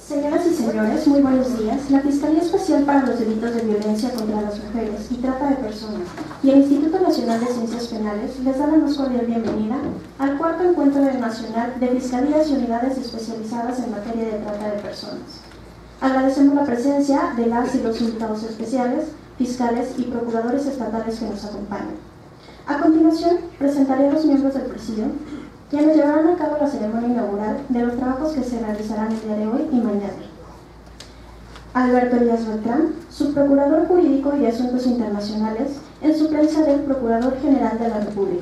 Señoras y señores, muy buenos días. La Fiscalía Especial para los Delitos de Violencia contra las Mujeres y Trata de Personas y el Instituto Nacional de Ciencias Penales les da la más cordial bienvenida al cuarto encuentro nacional de Fiscalías y Unidades Especializadas en Materia de Trata de Personas. Agradecemos la presencia de las y los invitados especiales, fiscales y procuradores estatales que nos acompañan. A continuación, presentaré a los miembros del Presidio, quienes llevarán a cabo la ceremonia inaugural de los trabajos que se realizarán el día de hoy y mañana. Alberto Elías Beltrán, subprocurador jurídico y de Asuntos Internacionales, en suplencia del Procurador General de la República.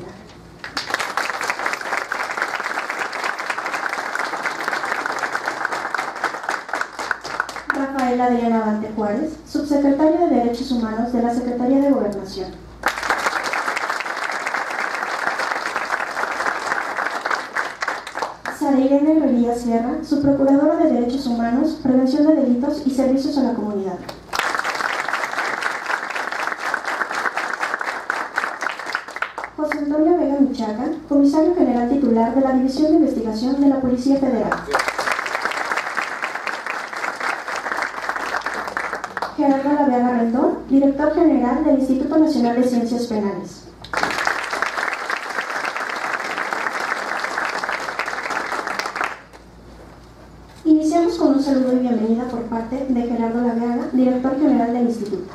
Rafael Adriana Avante Juárez, subsecretario de Derechos Humanos de la Secretaría de Gobernación. Sara Irene Revilla Sierra, subprocuradora de Derechos Humanos, Prevención de Delitos y Servicios a la Comunidad. José Antonio Vega Michaca, comisario general titular de la División de Investigación de la Policía Federal. Gerardo Laveaga Rendón, director general del Instituto Nacional de Ciencias Penales. Iniciamos con un saludo y bienvenida por parte de Gerardo Laveaga, director general del Instituto.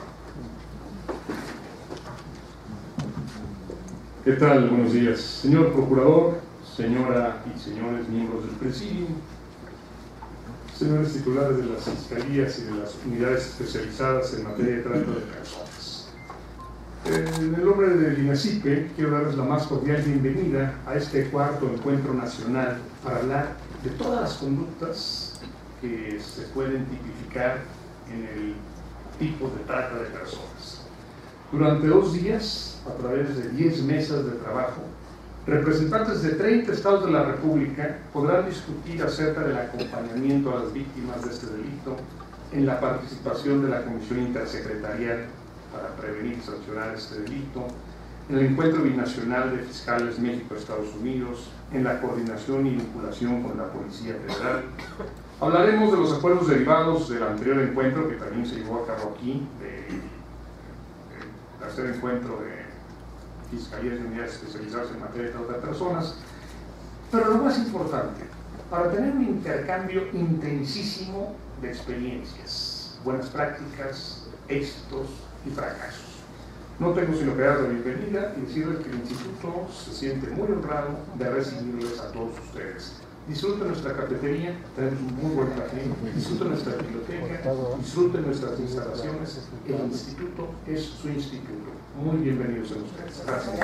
¿Qué tal? Buenos días. Señor Procurador, señora y señores miembros del Presidio, señores titulares de las Fiscalías y de las Unidades Especializadas en Materia de Trata de Personas. En el nombre del INACIPE, quiero darles la más cordial bienvenida a este cuarto encuentro nacional para hablar de todas las conductas que se pueden tipificar en el tipo de trata de personas. Durante 2 días, a través de 10 mesas de trabajo, representantes de 30 estados de la República podrán discutir acerca del acompañamiento a las víctimas de este delito en la participación de la Comisión Intersecretarial para prevenir y sancionar este delito, en el encuentro binacional de fiscales México-Estados Unidos, en la coordinación y vinculación con la Policía Federal. Hablaremos de los acuerdos derivados del anterior encuentro que también se llevó a cabo aquí, del tercer encuentro de Fiscalías y Unidades Especializadas en Materia de Trata de Personas. Pero lo más importante, para tener un intercambio intensísimo de experiencias, buenas prácticas, éxitos y fracasos. No tengo sino que dar la bienvenida y decirles que el Instituto se siente muy honrado de recibirles a todos ustedes. Disfruten nuestra cafetería, tenemos un muy buen café, disfruten nuestra biblioteca, disfruten nuestras instalaciones. El Instituto es su instituto. Muy bienvenidos a ustedes. Gracias.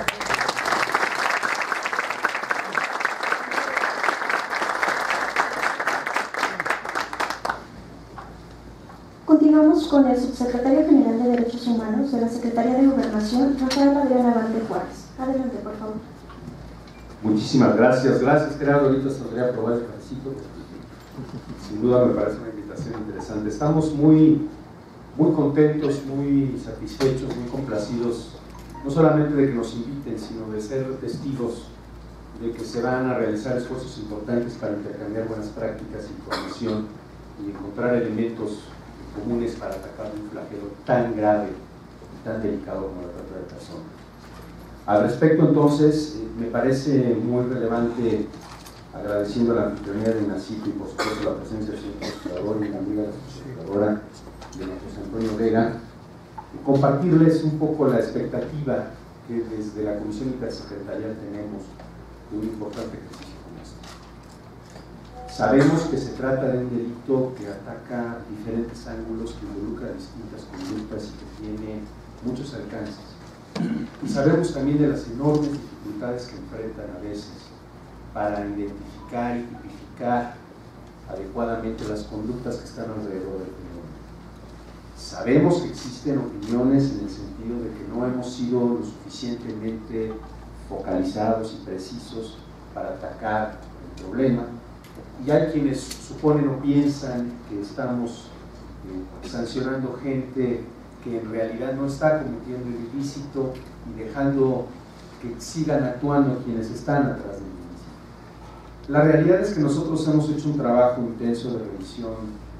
Continuamos con el subsecretario general de Derechos Humanos de la Secretaría de Gobernación, Rafael Adriana Avante Juárez. Adelante, por favor. Muchísimas gracias. Gracias, Gerardo. Ahorita se podría probar el cafecito. Sin duda me parece una invitación interesante. Estamos muy contentos, muy satisfechos, muy complacidos, no solamente de que nos inviten, sino de ser testigos de que se van a realizar esfuerzos importantes para intercambiar buenas prácticas, información y encontrar elementos comunes para atacar un flagelo tan grave y tan delicado como la trata de personas. Al respecto, entonces, me parece muy relevante, agradeciendo la anfitrionía de INACIPE y por supuesto la presencia del señor procurador y la amiga de la subprocuradora de José Antonio Vega, compartirles un poco la expectativa que desde la Comisión Intersecretarial tenemos de un importante ejercicio como este. Sabemos que se trata de un delito que ataca diferentes ángulos, que involucra distintas conductas y que tiene muchos alcances. Y sabemos también de las enormes dificultades que enfrentan a veces para identificar y tipificar adecuadamente las conductas que están alrededor del fenómeno. Sabemos que existen opiniones en el sentido de que no hemos sido lo suficientemente focalizados y precisos para atacar el problema, y hay quienes suponen o piensan que estamos sancionando gente que en realidad no está cometiendo el ilícito y dejando que sigan actuando quienes están atrás del ilícito. La realidad es que nosotros hemos hecho un trabajo intenso de revisión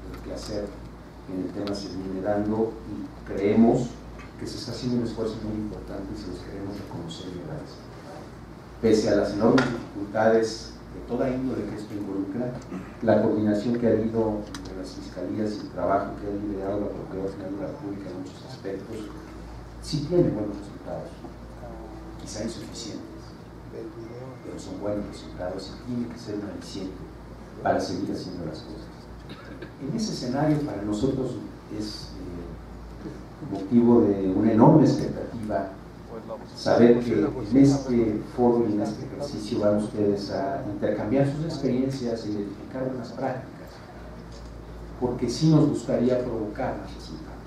el quehacer en el tema se viene dando y creemos que se está haciendo un esfuerzo muy importante y se los queremos reconocer y agradecer. Pese a las enormes dificultades de toda índole que esto involucra, la coordinación que ha habido entre las fiscalías y el trabajo que ha liderado la Procuraduría General de la República en muchos aspectos, sí tiene buenos resultados, quizá insuficientes, pero son buenos resultados y tiene que ser un aliciente para seguir haciendo las cosas. En ese escenario para nosotros es motivo de una enorme expectativa saber que en este foro y en este ejercicio van ustedes a intercambiar sus experiencias e identificar buenas prácticas, porque sí nos gustaría provocar más resultados.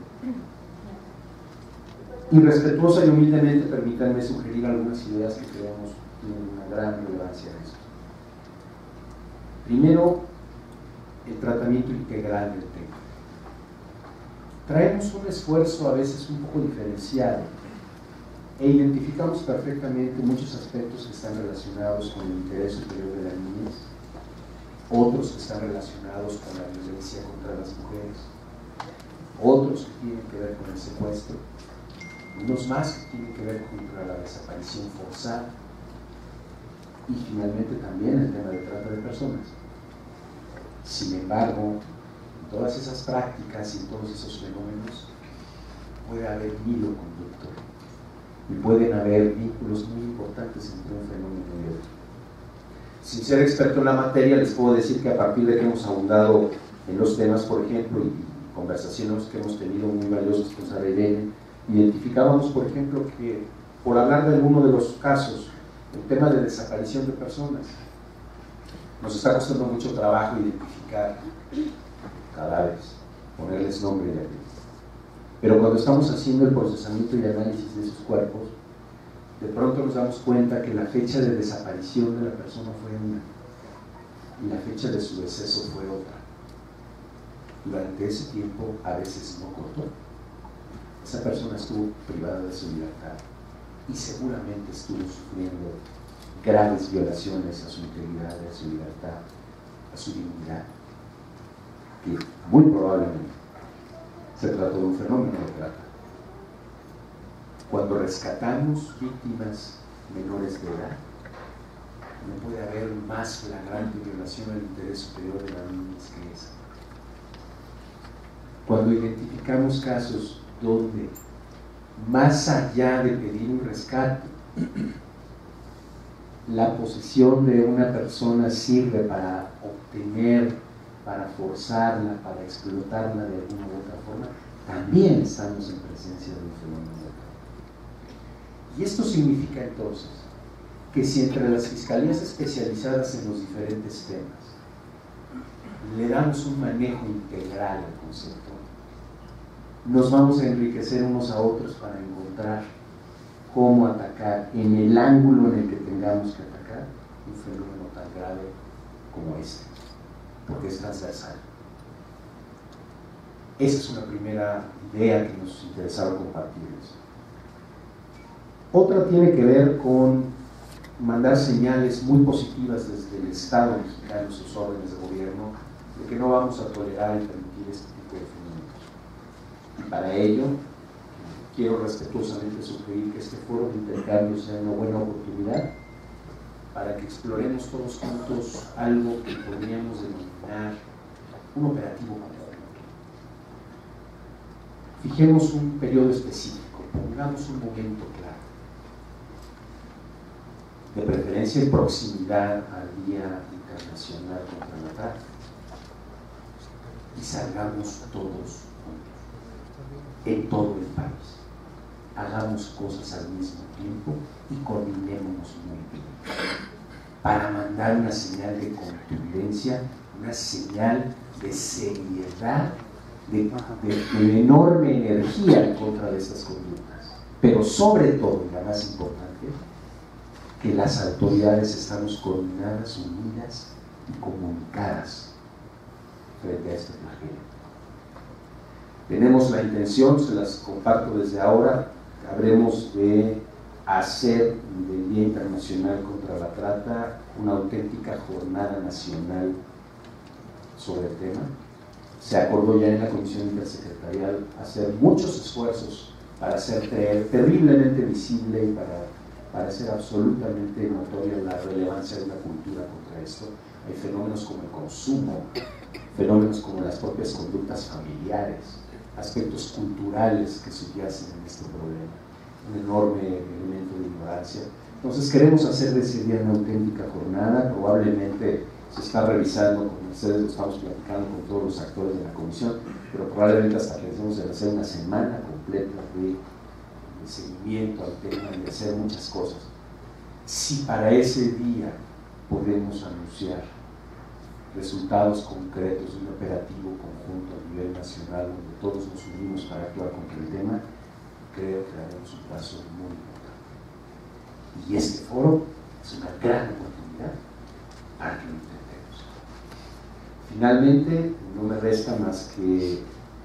Y respetuosa y humildemente permítanme sugerir algunas ideas que creemos tienen una gran relevancia en esto. Primero, el tratamiento integral del tema. Traemos un esfuerzo a veces un poco diferenciado e identificamos perfectamente muchos aspectos que están relacionados con el interés superior de la niñez, otros que están relacionados con la violencia contra las mujeres, otros que tienen que ver con el secuestro, unos más que tienen que ver contra la desaparición forzada y finalmente también el tema de trata de personas. Sin embargo, en todas esas prácticas y en todos esos fenómenos puede haber hilo conductor y pueden haber vínculos muy importantes entre un fenómeno y otro. Sin ser experto en la materia, les puedo decir que a partir de que hemos abundado en los temas, por ejemplo, y conversaciones que hemos tenido muy valiosas con Sara Irene, identificábamos, por ejemplo, que por hablar de alguno de los casos, el tema de desaparición de personas, nos está costando mucho trabajo identificar cadáveres, ponerles nombre y apellido. Pero cuando estamos haciendo el procesamiento y análisis de esos cuerpos, de pronto nos damos cuenta que la fecha de desaparición de la persona fue una y la fecha de su deceso fue otra. Durante ese tiempo a veces no cortó. Esa persona estuvo privada de su libertad y seguramente estuvo sufriendo graves violaciones a su integridad, a su libertad, a su dignidad, que muy probablemente se trató de un fenómeno de trata. Cuando rescatamos víctimas menores de edad, no puede haber más flagrante violación al interés superior de la niñez que esa. Cuando identificamos casos donde, más allá de pedir un rescate, la posesión de una persona sirve para obtener, para forzarla, para explotarla de alguna u otra forma, también estamos en presencia de un fenómeno de trata. Y esto significa entonces que si entre las fiscalías especializadas en los diferentes temas le damos un manejo integral al concepto, nos vamos a enriquecer unos a otros para encontrar cómo atacar en el ángulo en el que tengamos que atacar un fenómeno tan grave como este, porque es transversal. Esa es una primera idea que nos interesaba compartirles. Otra tiene que ver con mandar señales muy positivas desde el Estado mexicano, sus órdenes de gobierno, de que no vamos a tolerar y permitir este tipo de fenómenos. Y para ello, quiero respetuosamente sugerir que este foro de intercambio sea una buena oportunidad para que exploremos todos juntos algo que podríamos denominar un operativo conjunto. Fijemos un periodo específico, pongamos un momento claro, de preferencia en proximidad al Día Internacional contra la Trata, y salgamos todos juntos, en todo el país. Hagamos cosas al mismo tiempo y coordinémonos muy bien para mandar una señal de contundencia, una señal de seriedad, de enorme energía en contra de estas conductas, pero sobre todo, y la más importante, que las autoridades estamos coordinadas, unidas y comunicadas frente a este flagelo. Tenemos la intención, se las comparto desde ahora, habremos de hacer del Día Internacional contra la Trata una auténtica jornada nacional sobre el tema. se acordó ya en la Comisión Intersecretarial hacer muchos esfuerzos para hacer terriblemente visible y para hacer absolutamente notoria la relevancia de una cultura contra esto. Hay fenómenos como el consumo, fenómenos como las propias conductas familiares, aspectos culturales que subyacen en este problema, un enorme elemento de ignorancia. Entonces queremos hacer de ese día una auténtica jornada. Probablemente se está revisando, con ustedes lo estamos platicando con todos los actores de la comisión, pero probablemente hasta pensemos en hacer una semana completa de seguimiento al tema y hacer muchas cosas. Si para ese día podemos anunciar resultados concretos de un operativo conjunto a nivel nacional donde todos nos unimos para actuar contra el tema, creo que daremos un paso muy importante. Y este foro es una gran oportunidad para que lo intentemos. Finalmente, no me resta más que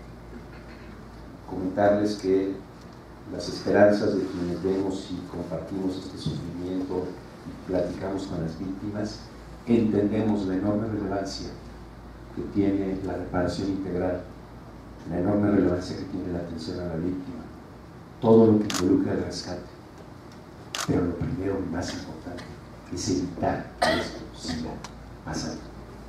comentarles que las esperanzas de quienes vemos y compartimos este sufrimiento y platicamos con las víctimas, entendemos la enorme relevancia que tiene la reparación integral, la enorme relevancia que tiene la atención a la víctima, todo lo que involucra el rescate. Pero lo primero y más importante es evitar que esto siga pasando.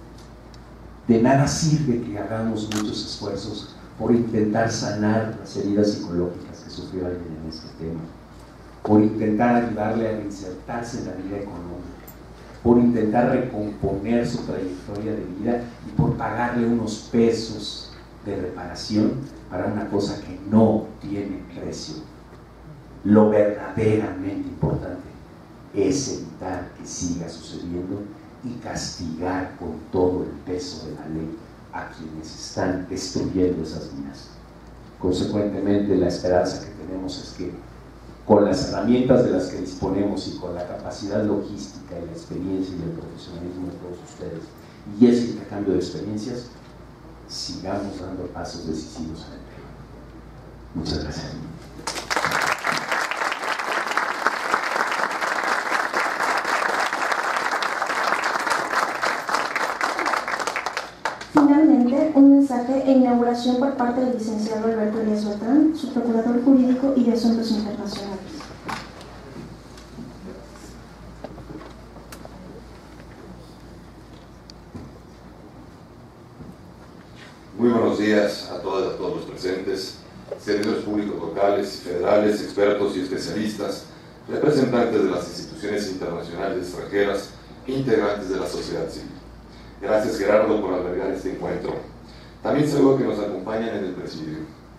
De nada sirve que hagamos muchos esfuerzos por intentar sanar las heridas psicológicas que sufrió alguien en este tema, por intentar ayudarle a reinsertarse en la vida económica, por intentar recomponer su trayectoria de vida y por pagarle unos pesos de reparación para una cosa que no tiene precio. Lo verdaderamente importante es evitar que siga sucediendo y castigar con todo el peso de la ley a quienes están destruyendo esas vidas. Consecuentemente, la esperanza que tenemos es que con las herramientas de las que disponemos y con la capacidad logística y la experiencia y el profesionalismo de todos ustedes y ese intercambio de experiencias, sigamos dando pasos decisivos en el tema. Muchas gracias. Finalmente, un mensaje e inauguración por parte del licenciado Alberto Elías Beltrán, su procurador jurídico y de asuntos internacionales. Muy buenos días a todas y a todos los presentes, servidores públicos locales y federales, expertos y especialistas, representantes de las instituciones internacionales y extranjeras e integrantes de la sociedad civil. Gracias, Gerardo, por albergar este encuentro. También saludo que nos acompañan en el presidio.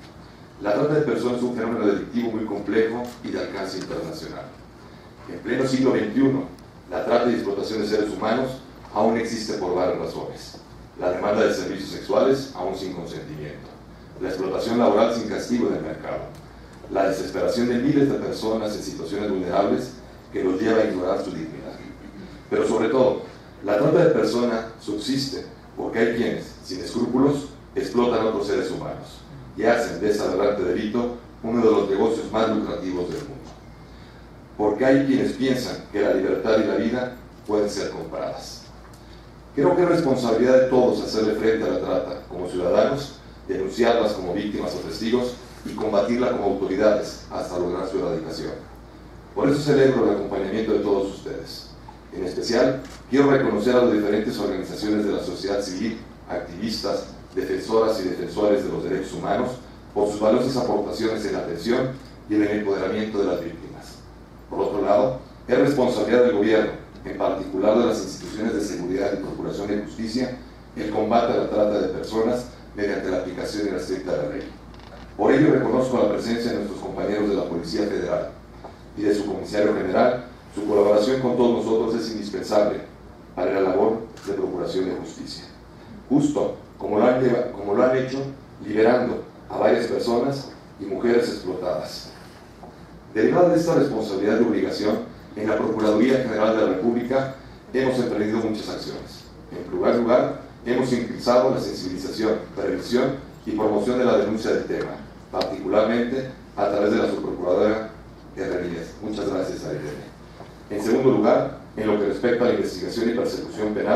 La trata de personas es un fenómeno delictivo muy complejo y de alcance internacional. En pleno siglo XXI, la trata y explotación de seres humanos aún existe por varias razones. La demanda de servicios sexuales aún sin consentimiento, la explotación laboral sin castigo en el mercado, la desesperación de miles de personas en situaciones vulnerables que los lleva a ignorar su dignidad. Pero sobre todo, la trata de personas subsiste porque hay quienes, sin escrúpulos, explotan a otros seres humanos y hacen de ese aberrante delito uno de los negocios más lucrativos del mundo. Porque hay quienes piensan que la libertad y la vida pueden ser comparadas. Creo que es responsabilidad de todos hacerle frente a la trata como ciudadanos, denunciarlas como víctimas o testigos y combatirla como autoridades hasta lograr su erradicación. Por eso celebro el acompañamiento de todos ustedes. En especial, quiero reconocer a las diferentes organizaciones de la sociedad civil, activistas, defensoras y defensores de los derechos humanos, por sus valiosas aportaciones en la atención y en el empoderamiento de las víctimas. Por otro lado, es responsabilidad del gobierno, en particular de las instituciones de seguridad y procuración de justicia, el combate a la trata de personas mediante la aplicación irrestricta de la ley. Por ello reconozco la presencia de nuestros compañeros de la Policía Federal y de su comisario general. Su colaboración con todos nosotros es indispensable para la labor de procuración de justicia, justo como lo han hecho liberando a varias personas y mujeres explotadas. Derivada de esta responsabilidad y obligación, en la Procuraduría General de la República hemos emprendido muchas acciones. En primer lugar, hemos impulsado la sensibilización, prevención y promoción de la denuncia del tema, particularmente a través de la subprocuradora Herrerías. Muchas gracias a Irene. En segundo lugar, en lo que respecta a la investigación y persecución penal,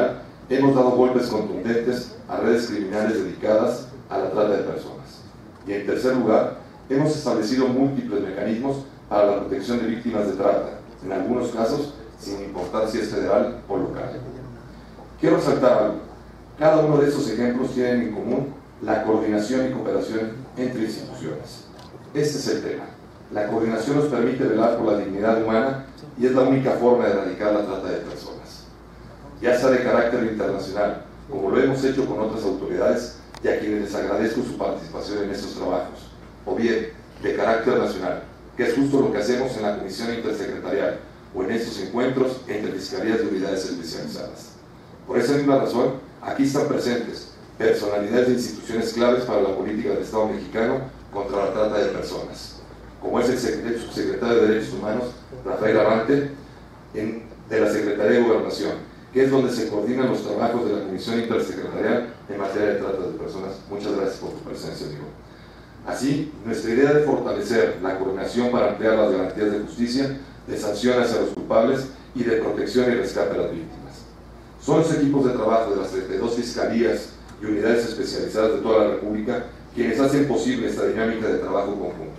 hemos dado golpes contundentes a redes criminales dedicadas a la trata de personas. Y en tercer lugar, hemos establecido múltiples mecanismos para la protección de víctimas de trata, en algunos casos sin importar si es federal o local. Quiero resaltar algo. Cada uno de estos ejemplos tienen en común la coordinación y cooperación entre instituciones. Este es el tema. La coordinación nos permite velar por la dignidad humana y es la única forma de erradicar la trata de personas, ya sea de carácter internacional, como lo hemos hecho con otras autoridades y a quienes les agradezco su participación en estos trabajos, o bien de carácter nacional, que es justo lo que hacemos en la Comisión Intersecretarial o en estos encuentros entre fiscalías y unidades especializadas. Por esa misma razón, aquí están presentes personalidades de instituciones claves para la política del Estado mexicano contra la trata de personas, como es el subsecretario de Derechos Humanos, Rafael Abante, de la Secretaría de Gobernación, que es donde se coordinan los trabajos de la Comisión Intersecretarial en materia de trata de personas. Muchas gracias por tu presencia, amigo. Así, nuestra idea de fortalecer la coordinación para ampliar las garantías de justicia, de sanción hacia los culpables y de protección y rescate a las víctimas. Son los equipos de trabajo de las 32 fiscalías y unidades especializadas de toda la República quienes hacen posible esta dinámica de trabajo conjunto,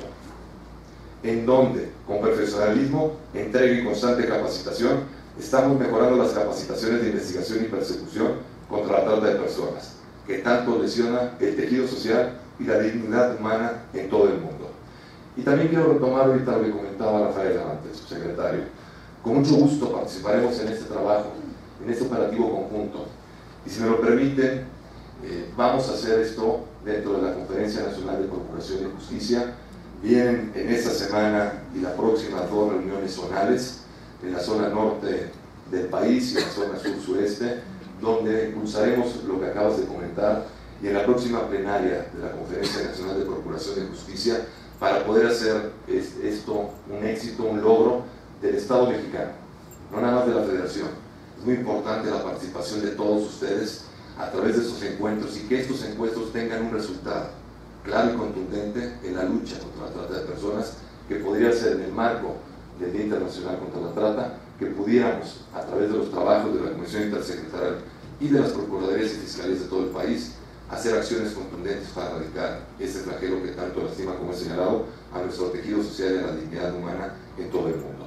en donde, con profesionalismo, entrega y constante capacitación, estamos mejorando las capacitaciones de investigación y persecución contra la trata de personas, que tanto lesiona el tejido social y la dignidad humana en todo el mundo. Y también quiero retomar ahorita lo que comentaba Rafael Abante, el subsecretario. Con mucho gusto participaremos en este trabajo, en este operativo conjunto. Y si me lo permiten, vamos a hacer esto dentro de la Conferencia Nacional de Procuración de Justicia. Vienen en esta semana y la próxima 2 reuniones zonales en la zona norte del país y en la zona sur-sureste, donde impulsaremos lo que acabas de comentar, y en la próxima plenaria de la Conferencia Nacional de Procuración de Justicia, para poder hacer esto un éxito, un logro del Estado mexicano, no nada más de la Federación. Es muy importante la participación de todos ustedes a través de estos encuentros y que estos encuentros tengan un resultado claro y contundente en la lucha contra la trata de personas, que podría ser en el marco del Día Internacional contra la Trata, que pudiéramos, a través de los trabajos de la Comisión Intersecretarial y de las Procuradurías y Fiscalías de todo el país, hacer acciones contundentes para erradicar este flagelo que tanto lastima, como he señalado, a nuestro tejido social y a la dignidad humana en todo el mundo.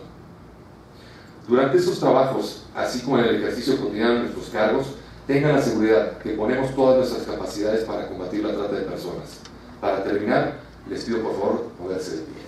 Durante estos trabajos, así como en el ejercicio cotidiano de nuestros cargos, tengan la seguridad que ponemos todas nuestras capacidades para combatir la trata de personas. Para terminar, les pido por favor ponerse de pie.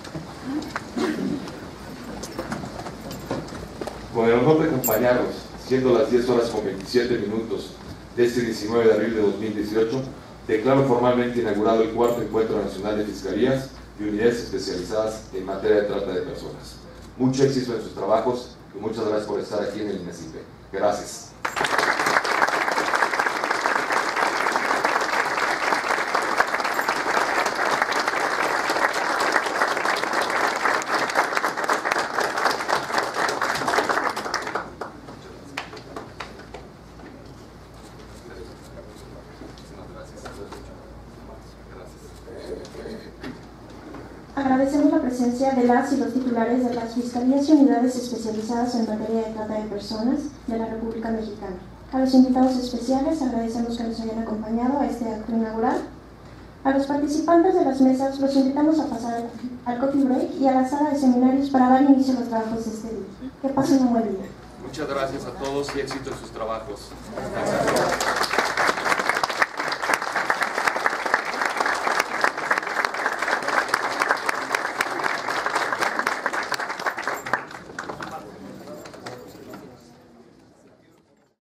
Con el honor de acompañarnos, siendo las 10 horas con 27 minutos de este 19 de abril de 2018, declaro formalmente inaugurado el 4º Encuentro Nacional de Fiscalías y Unidades Especializadas en materia de trata de personas. Mucho éxito en sus trabajos y muchas gracias por estar aquí en el INACIPE. Gracias. Agradecemos la presencia de las y los titulares de las Fiscalías y Unidades Especializadas en materia de trata de personas de la República Mexicana. A los invitados especiales agradecemos que nos hayan acompañado a este acto inaugural. A los participantes de las mesas los invitamos a pasar al coffee break y a la sala de seminarios para dar inicio a los trabajos de este día. Que pasen un buen día. Muchas gracias a todos y éxito en sus trabajos. Gracias.